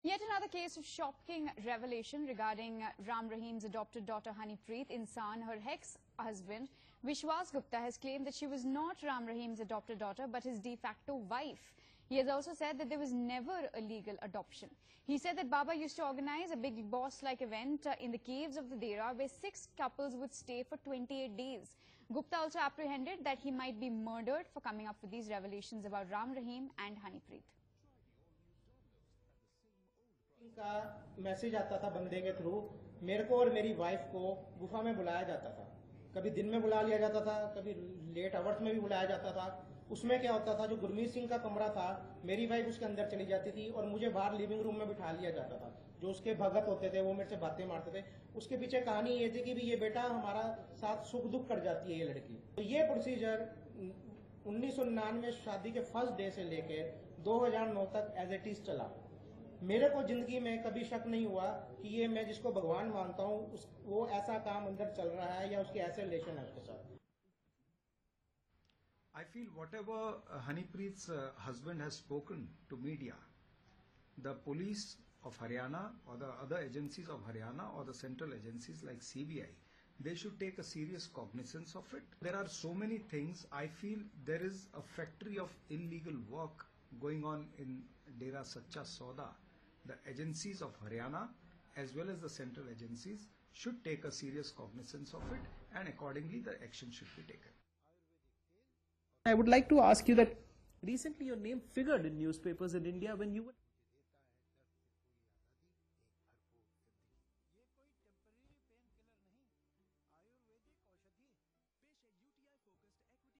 Yet another case of shocking revelation regarding Ram Rahim's adopted daughter Honeypreet Insan. Her ex-husband Vishwas Gupta has claimed that she was not Ram Rahim's adopted daughter but his de facto wife. He has also said that there was never a legal adoption. He said that Baba used to organize a big boss-like event in the caves of the Dera where 6 couples would stay for 28 days. Gupta also apprehended that he might be murdered for coming up with these revelations about Ram Rahim and Honeypreet. का message आता था बंदे के through मेरे को और मेरी wife को गुफा में बुलाया जाता था। कभी दिन में बुला लिया जाता था, कभी लेट आवर्स में भी बुलाया जाता था। उसमें क्या होता था, जो गुरमीत सिंह का कमरा था, मेरी वाइफ उसके अंदर चली जाती थी और मुझे बाहर लिविंग रूम में बिठा लिया जाता था। जो उसके भगत होते थे वो मेरे से बातें मारते थे। उसके पीछे कहानी ये थी कि भी ये बेटा हमारा साथ सुख दुख कर जाती है ये लड़की। तो ये प्रोसीजर 1999 शादी के फर्स्ट डे से लेके 2009 तक एज इट इज चला। मेरे को जिंदगी में कभी शक नहीं हुआ कि ये मैं जिसको भगवान मानता हूँ वो ऐसा काम अंदर चल रहा है या उसके ऐसे रिलेशन है उसके साथ। I feel whatever Honeypreet's husband has spoken to media, the police of Haryana or the other agencies of Haryana or the central agencies like CBI, they should take a serious cognizance of it. There are so many things. I feel there is a factory of illegal work going on in Dera Sacha Sauda. The agencies of Haryana as well as the central agencies should take a serious cognizance of it, and accordingly the action should be taken. I would like to ask you that recently your name figured in newspapers in India when you were